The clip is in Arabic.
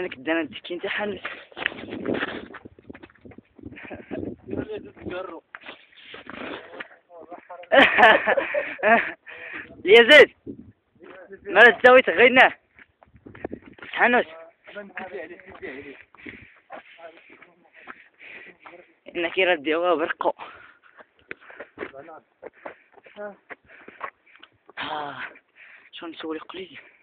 انا كدانا نتكي انت حنس يا زيد مالا تساوي تغيرناه حنوس انك يردي هو برقو شو نسوي قليل